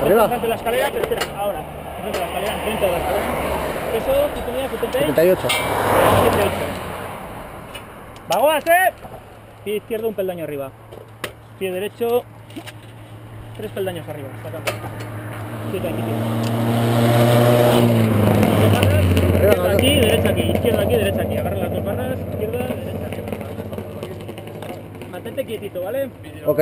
Arriba. Frente a la escalera, pero espera, ahora. Frente a la escalera, frente a la escalera. Eso, ¿tú tenías 78. 78. Vagoas, Pie izquierdo un peldaño arriba. Pie derecho 3 peldaños arriba. Sacando. Siete aquí, izquierda aquí, derecha aquí, izquierda aquí, derecha aquí. Agarra las dos barras, izquierda, derecha aquí. Mantente quietito, ¿vale? Ok.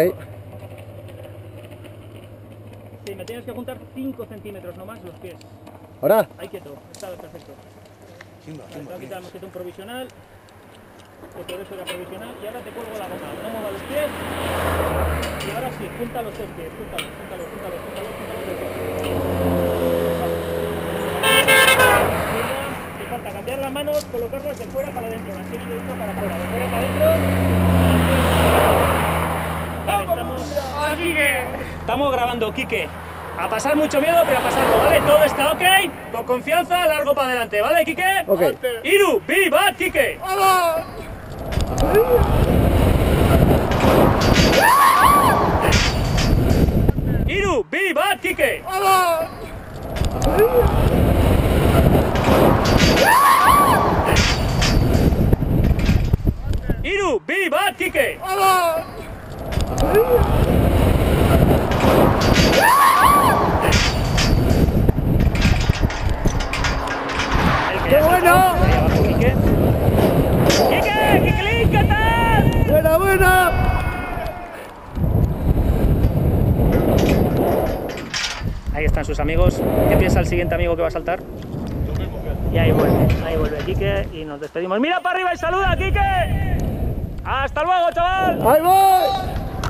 Sí, me tienes que juntar 5 centímetros nomás los pies. ¿Ahora? Ahí quieto, está perfecto. Vale, te voy a quitar el mosquetón provisional. Que por eso era provisional. Y ahora te cuelgo la goma. No muevas los pies. Y ahora sí, junta los 6 pies. Júntalos. Te falta cambiar las manos, colocarlas de fuera para adentro. Así de dentro para afuera. De fuera para adentro. Vale, estamos grabando, Quique. A pasar mucho miedo, pero a pasarlo, ¿vale? Todo está ok, con confianza, largo para adelante, ¿vale, Quique? Ok. Iru, viva, Quique. ¡Vamos! Iru, viva, Quique. ¡Vamos! Iru, viva, Quique. ¡Vamos! ¡Qué bueno! ¡Quique! ¡Quique! ¿Qué tal? ¡Buena, buena! Ahí están sus amigos. ¿Qué piensa el siguiente amigo que va a saltar? Y ahí vuelve Quique y nos despedimos. ¡Mira para arriba y saluda, Quique! ¡Hasta luego, chaval! ¡Ahí voy!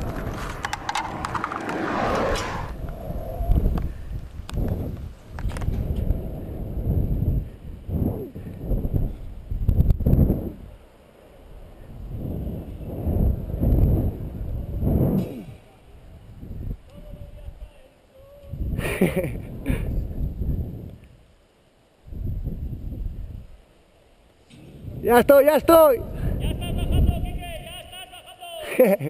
¡Ya estoy, ya estoy! ¡Ya estás bajando, Quique! ¡Ya estás bajando!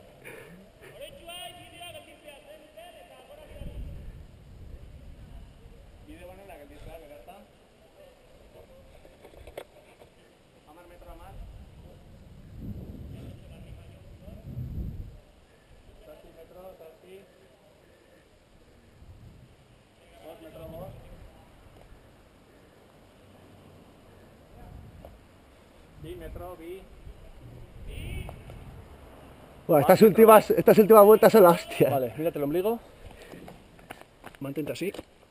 Bueno, estas últimas vueltas son la hostia. Vale, mírate el ombligo. Mantente así.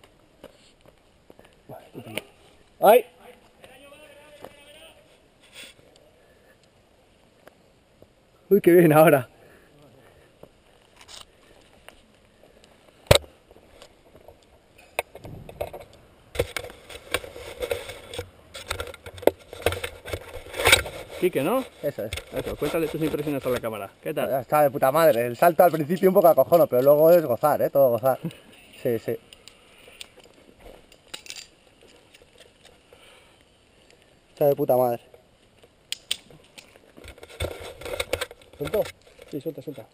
Vale, tú también. ¡Ay! Uy, qué bien ahora. Quique, ¿no? Eso es. Eso, cuéntale tus impresiones a la cámara. ¿Qué tal? Está de puta madre. El salto al principio un poco acojono, pero luego es gozar, todo gozar. Sí, sí. Está de puta madre. ¿Suelto? Sí, suelta, suelta.